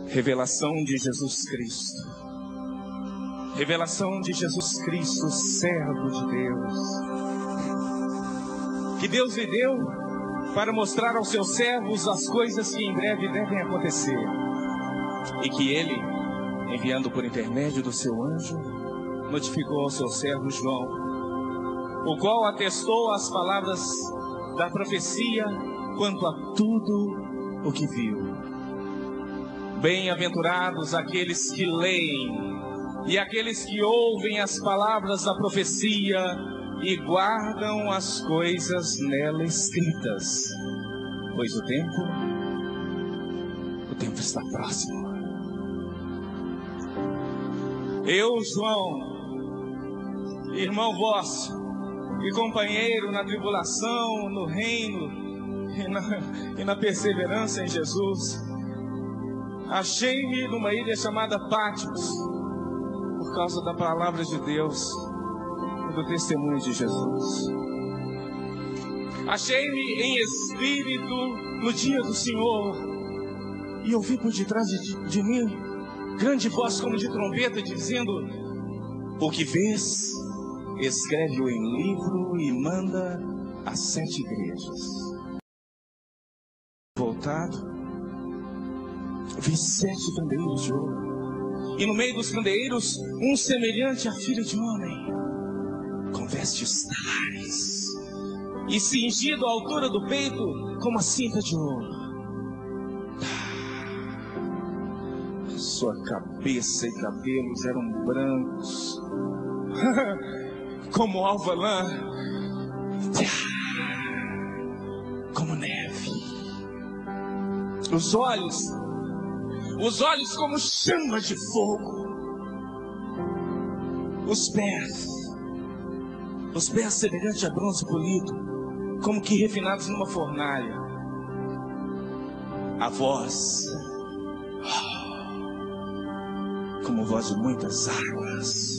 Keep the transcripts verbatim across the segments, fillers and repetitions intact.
Revelação de Jesus Cristo. Revelação de Jesus Cristo, servo de Deus. Que Deus lhe deu para mostrar aos seus servos as coisas que em breve devem acontecer. E que ele, enviando por intermédio do seu anjo, notificou ao seu servo João, o qual atestou as palavras da profecia quanto a tudo o que viu. Bem-aventurados aqueles que leem e aqueles que ouvem as palavras da profecia e guardam as coisas nela escritas, pois o tempo, o tempo está próximo. Eu, João, irmão vosso e companheiro na tribulação, no reino e na, e na perseverança em Jesus, achei-me numa ilha chamada Patmos, por causa da palavra de Deus e do testemunho de Jesus. Achei-me em espírito no dia do Senhor, e ouvi por detrás de, de mim grande voz como de trombeta, dizendo: o que vês, escreve-o em livro e manda às sete igrejas. Voltado, vi sete candeeiros de ouro, e no meio dos candeeiros um semelhante à filha de homem, com vestes talares, e cingido à altura do peito com uma cinta de ouro. Sua cabeça e cabelos eram brancos como alva lã, como neve. Os olhos Os olhos como chama de fogo. Os pés, os pés semelhantes a bronze polido, como que refinados numa fornalha. A voz, como voz de muitas águas.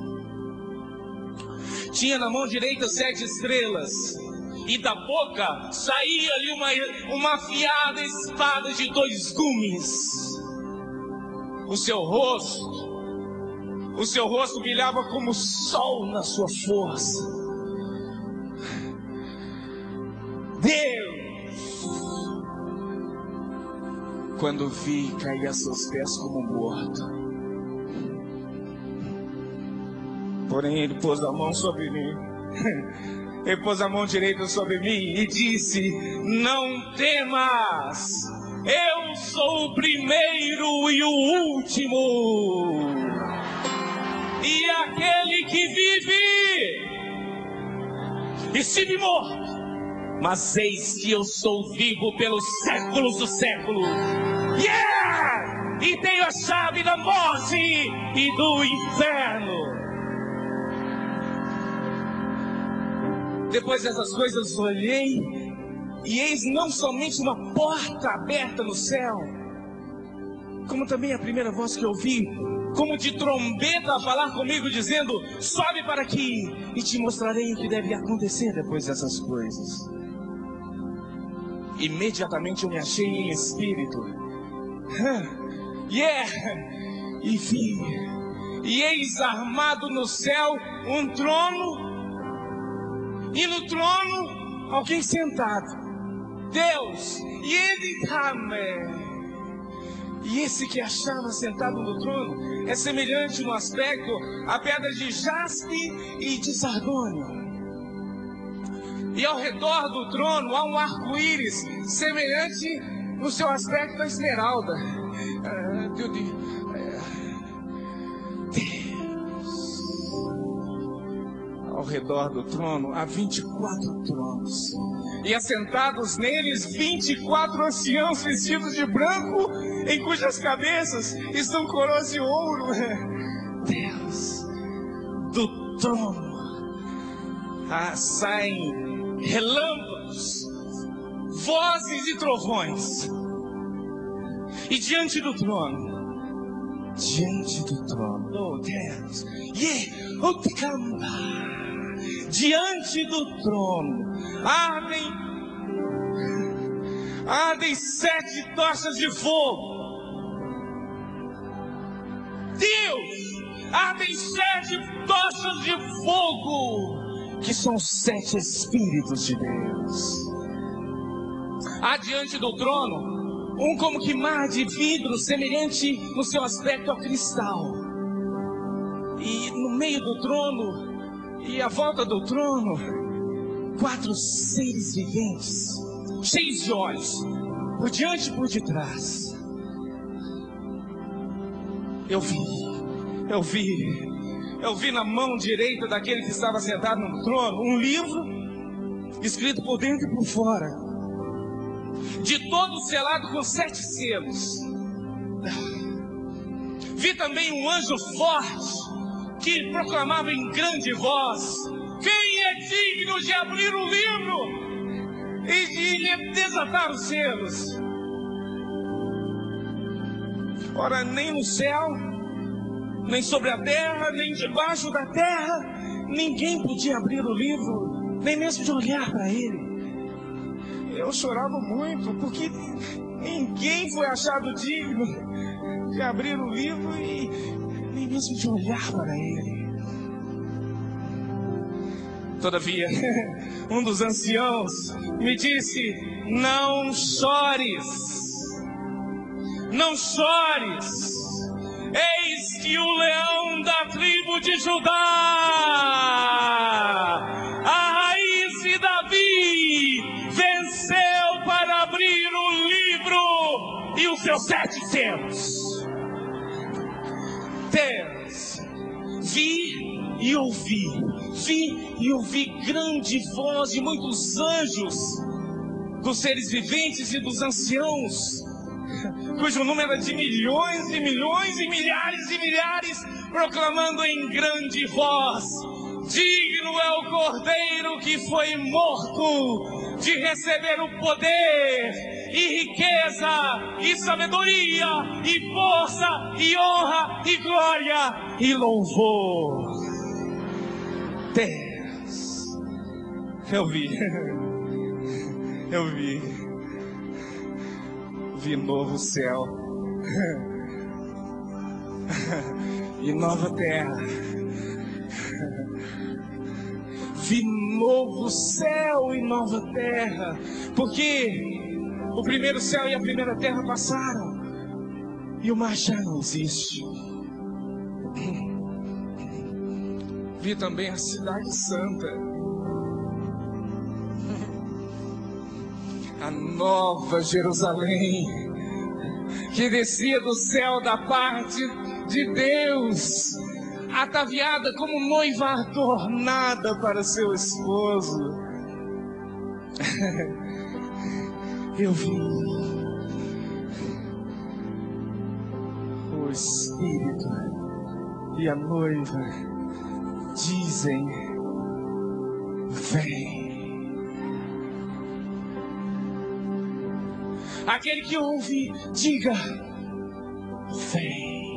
Tinha na mão direita sete estrelas, e da boca saía-lhe uma, uma afiada espada de dois gumes. O seu rosto, o seu rosto brilhava como o sol na sua força. Deus, quando vi, caí a seus pés como morto. Porém ele pôs a mão sobre mim, ele pôs a mão direita sobre mim e disse: não temas, eu sou o primeiro e o último, e aquele que vive. Estive morto, mas eis que eu sou vivo pelos séculos dos séculos. Yeah! E tenho a chave da morte e do inferno. Depois dessas coisas olhei, e eis não somente uma porta aberta no céu, como também a primeira voz que ouvi, como de trombeta a falar comigo, dizendo: sobe para aqui, e te mostrarei o que deve acontecer depois dessas coisas. Imediatamente eu me achei em espírito, yeah! E vi, e eis armado no céu um trono, e no trono alguém sentado, Deus, e ele também. E esse que achava sentado no trono é semelhante no aspecto a pedra de jaspe e de sardônio. E ao redor do trono há um arco-íris semelhante no seu aspecto a esmeralda. Uh, Deus, ao redor do trono há vinte e quatro tronos, e assentados neles vinte e quatro anciãos vestidos de branco, em cujas cabeças estão coroas de ouro. Deus, do trono ah, saem relâmpagos, vozes e trovões, e diante do trono, diante do trono, oh Deus, yeah, oh, diante do trono ardem, ardem sete tochas de fogo, Deus, ardem sete tochas de fogo, que são os sete Espíritos de Deus. Adiante do trono, um como que mar de vidro, semelhante no seu aspecto a cristal. E no meio do trono, e à volta do trono, quatro seres viventes, cheios de olhos, por diante e por detrás. Eu vi, eu vi, eu vi na mão direita daquele que estava sentado no trono, um livro, escrito por dentro e por fora, de todo selado com sete selos. Vi também um anjo forte, que proclamava em grande voz: quem é digno de abrir o livro e de desatar os selos? Ora, nem no céu, nem sobre a terra, nem debaixo da terra, ninguém podia abrir o livro, nem mesmo de olhar para ele. Eu chorava muito, porque ninguém foi achado digno de abrir o livro e nem mesmo de olhar para ele. Todavia, um dos anciãos me disse: não chores, não chores, eis que o leão da tribo de Judá, a raiz de Davi, venceu para abrir o livro e os seus sete selos. Deus, vi e ouvi, vi e ouvi grande voz de muitos anjos, dos seres viventes e dos anciãos, cujo número é de milhões e milhões e milhares e milhares, proclamando em grande voz: digno é o Cordeiro que foi morto de receber o poder e riqueza e sabedoria e força e honra e glória e louvor. Deus, eu vi, eu vi, vi novo céu e nova terra. Vi novo céu e nova terra, porque o primeiro céu e a primeira terra passaram e o mar já não existe. Vi também a cidade santa, a nova Jerusalém, que descia do céu da parte de Deus, ataviada como noiva adornada para seu esposo. Eu vi o Espírito e a noiva dizem: vem. Aquele que ouve, diga: vem.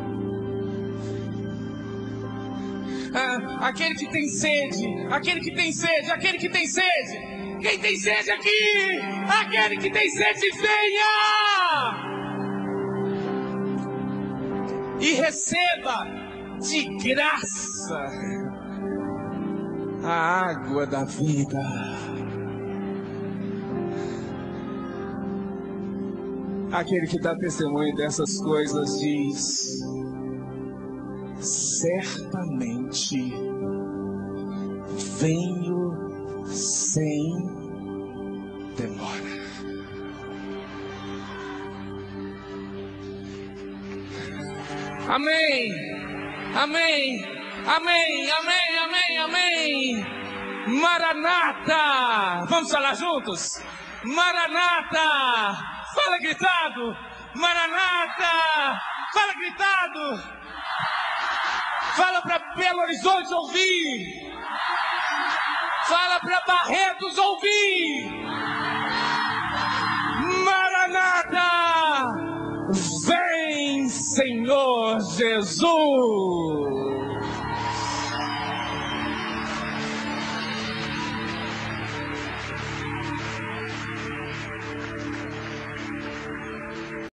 Ah, aquele que tem sede, aquele que tem sede, aquele que tem sede. Quem tem sede aqui? Aquele que tem sede, venha! E receba de graça a água da vida. Aquele que dá testemunho dessas coisas diz: certamente venho sem demora. Amém, amém, amém, amém, amém, amém. Maranata, vamos falar juntos? Maranata, fala gritado. Maranata, fala gritado. Fala para Belo Horizonte ouvir. Fala para Barretos ouvir. Maranata, vem Senhor Jesus.